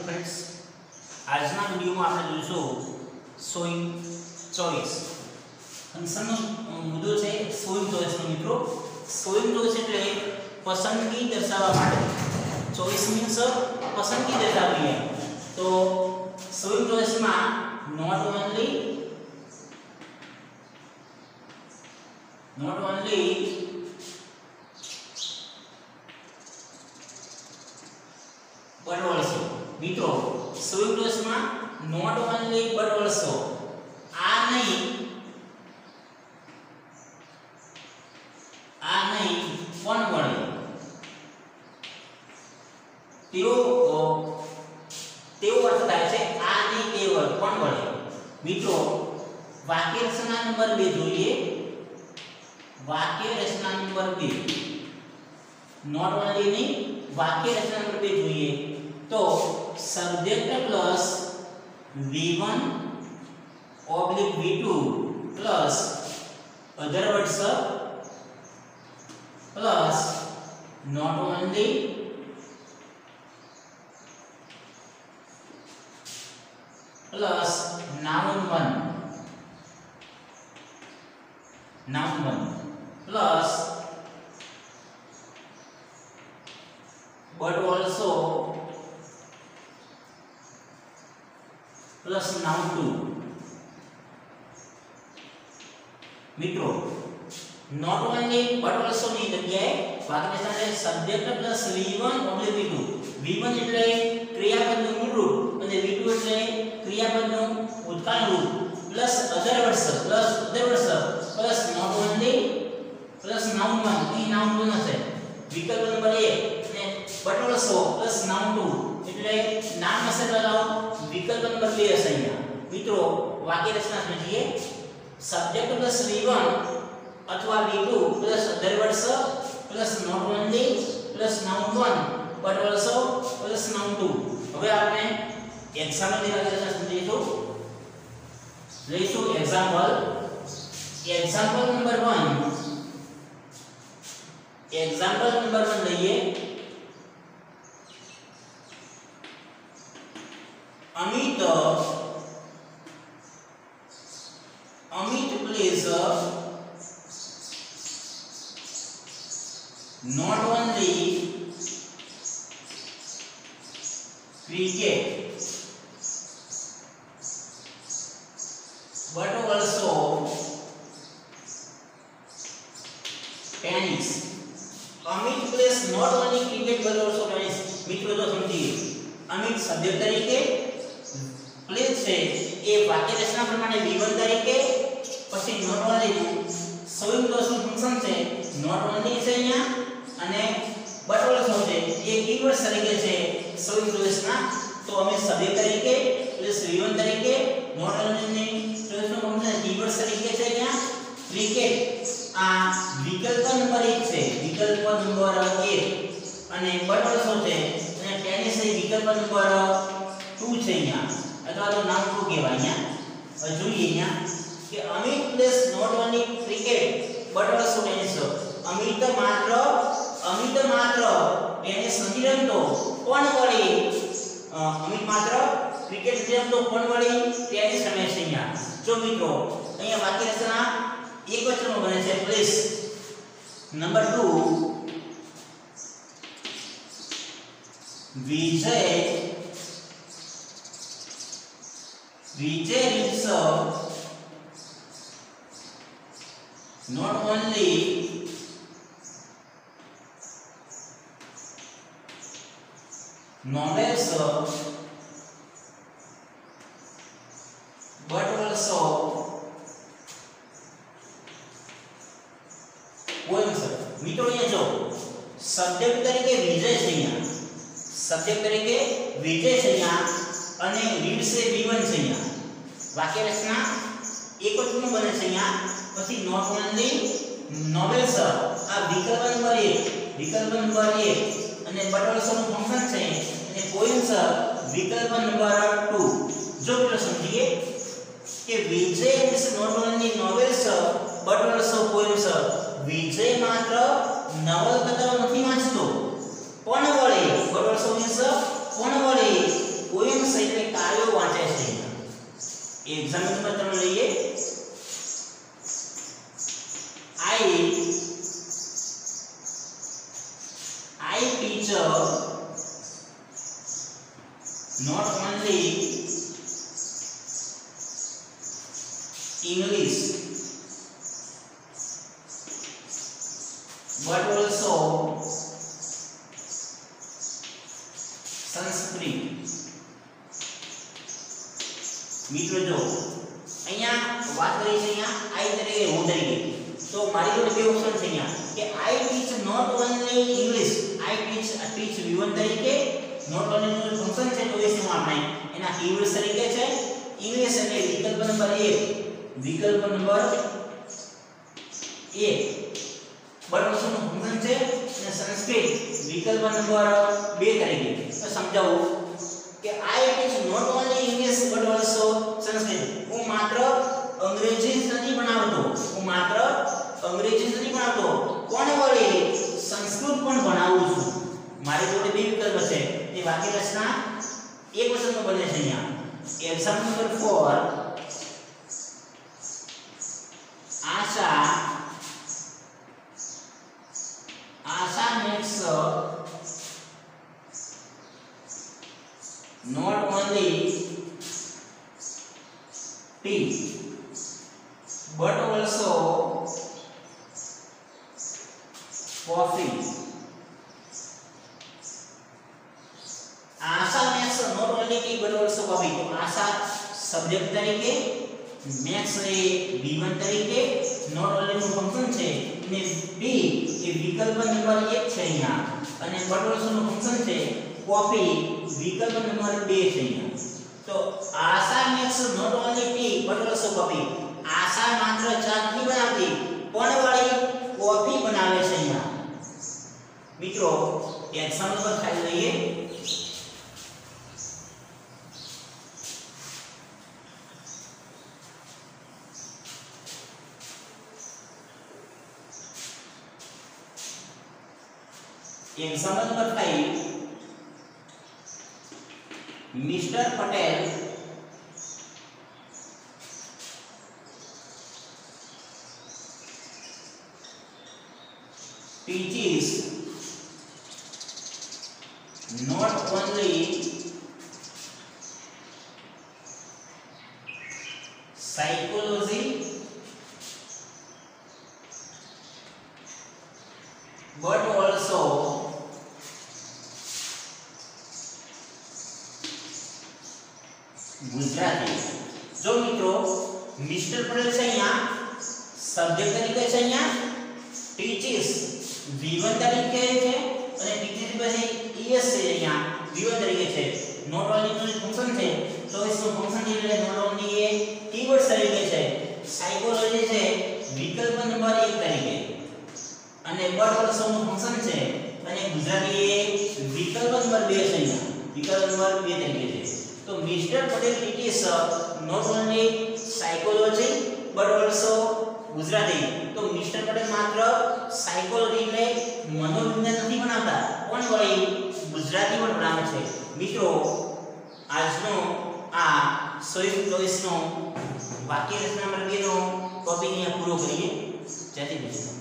Friends, આજના વિડિયોમાં આપણે જોઈશું સોઇંગ ચોઇસ. ફંક્શનનો મુદ્દો છે સોઇંગ ચોઇસનો મિત્રો. સોઇંગ ચોઇસ એટલે પસંદગી દર્શાવવા માટે. ચોઇસ મીન્સ પસંદગી દર્શાવવી. તો સોઇંગ ચોઇસમાં નોટ ઓન્લી but also મિત્રો સોઇંગ ચોઇસમાં નોટ ઓન્લી but also આ નહીં પણ વડે તેવો અર્થ થાય છે. આ નહીં તે પણ વડે. મિત્રો વાક્ય રચના નંબર 2 જોઈએ. વાક્ય રચના નંબર 2 નોટ ઓન્લી ની વાક્ય રચના નંબર 2 જોઈએ. तो subject plus v1 oblique v2 plus other words plus not only plus noun 1 plus but also plus noun 2. મિત્રો નોટ ઓન્લી બટ ઓલસો ની જગ્યાએ વાક્યરચના છે subject plus v1 oblique v2. v1 એટલે ક્રિયાપદનું મૂળ રૂપ અને v2 એટલે ક્રિયાપદનું ભૂતકાળ રૂપ plus other words plus not only plus noun 1. અહીં નાઉન 1 હશે. વિકલ્પ નંબર 1 અને બટ ઓલસો પ્લસ નાઉન 2 એટલે નામ હશે લગાવો. विकल्प नंबर 2 હશે અહીંયા. મિત્રો વાક્ય રચના સમજીએ. સબ્જેક્ટ પ્લસ v1 અથવા v2 plus other words plus not only plus noun 1 but also plus noun 2. હવે આપણે એક્ઝામ્પલ ની વાક્ય રચના સમજીશું. લઈશું એક્ઝામ્પલ નંબર 1 લઈએ. Amit plays not only cricket but also tennis. Amit plays not only cricket but also tennis. મિત્રો તો સમજીએ. અમિત સબ્જેક્ટ તરીકે પ્લેસ છે એ વાક્ય રચના પ્રમાણે v1 તરીકે પછી નોટ ઓન્લી સોઇંગ ચોઇસનું ફંક્શન છે નોટ ઓન્લી છે અહીંયા અને બટ ઓલસો છે એ કીવર્ડ તરીકે છે સોઇંગ ચોઇસના. તો અમે સબ્જેક્ટ તરીકે પ્લસ v1 તરીકે નોટ ઓન્લી ચોઇસનું ફંક્શન કીવર્ડ તરીકે છે અહીંયા ક્રિકેટ. આ વિકલ્પ નંબર 1 છે. વિકલ્પ નંબર 1 અને બટ ઓલસો છે અને ટેનિસ એ વિકલ્પ નંબર 2 છે અહીંયા અથવા તો નામ 2 કહેવાય. અહીંયા જોઈએ અહીંયા કે Amit plays not only cricket but also tennis. Amit માત્ર ટેનિસ નથી રમતો પણ વળી અમિત માત્ર ક્રિકેટ નથી રમતો પણ વળી ટેનિસ રમે છે અહીંયા. જો મિત્રો અહીંયા વાક્ય રચના એક વચનમાં બને છે plays. Number 2 Vijay reads not only novels but also poems. મિત્રો અહીંયા જો સબ્જેક્ટ તરીકે વિજય છે અહીંયા. સબ્જેક્ટ તરીકે વિજય છે અહીંયા અને રીડ્સ એ v1 છે અહીંયા. વાક્ય રચના એક વચનમાં બને છે અહીંયા. પછી નોટ ઓન્લી નોવેલ્સ આ વિકલ્પ નંબર 1 અને બટ ઓલસો નું ફંક્શન છે અને પોએમ્સ વિકલ્પ નંબર 2. જો આપણે સમજીએ કે Vijay is not only novels but also poems. Vijay માત્ર નવલકથાઓ નથી વાંચતો પણ વળી બટ ઓલસો મીન્સ પણ વળી एग्जाम्पल नंबर 3 લઈએ I teach not only English but also Sanskrit. મિત્રો જો અહીંયા વાત કરી છે અહીંયા I તરીકે હું તરીકે તો મારી જોડે બે ઓપ્શન છે અહીંયા કે I teach not only English I teach V1 તરીકે not only નું ફંક્શન છે તો એ શું આપણે એના કીવર્ડ્સ તરીકે છે ઇંગ્લિશ એટલે વિકલ્પ નંબર 1 બટ નું ફંક્શન છે અને સંસ્કૃત વિકલ્પ નંબર 2 તરીકે તો સમજાવું કે I teach not only English but also Sanskrit. હું માત્ર અંગ્રેજી જ નથી ભણાવતો કોને વળી સંસ્કૃત પણ ભણાવું છું. મારી જોડે બે વિકલ્પ છે તે વાક્ય રચના એક વચનમાં બને છે અહીંયા example number 4 Asha makes not only tea but also coffee. Asha makes not only tea but also coffee. तो आशा सब्जेक्ट तरीके makes એ V1 તરીકે not only નું ફંક્શન છે અને ટી એ વિકલ્પ નંબર 1 છે અહીંયા અને but also નું ફંક્શન છે coffee विकल्प नंबर 2 છે અહીંયા તો આશા makes not only tea but also coffee. આશા માત્ર ચા નથી બનાવતી પણ વાળી કોફી બનાવે છે અહીંયા. મિત્રો એક્ઝામ્પલ પર ખાલી લઈએ example number 5 Mr. Patel teaches not only psychology but also Gujarati. जो मित्रों मिस्टर पटेल છે અહીંયા સબ્જેક્ટ તરીકે છે અહીંયા ટીચીસ V1 તરીકે છે અને ટીચીસ પછી ES છે અહીંયા V1 તરીકે છે નોટ ઓન્લી નું ફંક્શન છે તો इसનું ફંક્શન એટલે નોટ ઓન્લી એ કીવર્ડ તરીકે છે સાયકોલોજી છે વિકલ્પ નંબર 1 તરીકે અને બટ ઓલસો નું ફંક્શન છે અને ગુજરાતી એ વિકલ્પ નંબર 2 છે અહીંયા વિકલ્પ નંબર 2 તરીકે છે. तो mister Patel teaches not only psychology but also Gujarati. तो मिस्टर पटेल मात्र साइकोलॉजी એટલે મનોવિજ્ઞાન નથી ભણાવતા પણ વળી ગુજરાતી પણ ભણાવે છે. મિત્રો આજનો આ 124 નો વાક્ય રચના નંબર 2 નો ટોપિક અહીંયા પૂરો કરીએ. જય શ્રી કૃષ્ણ.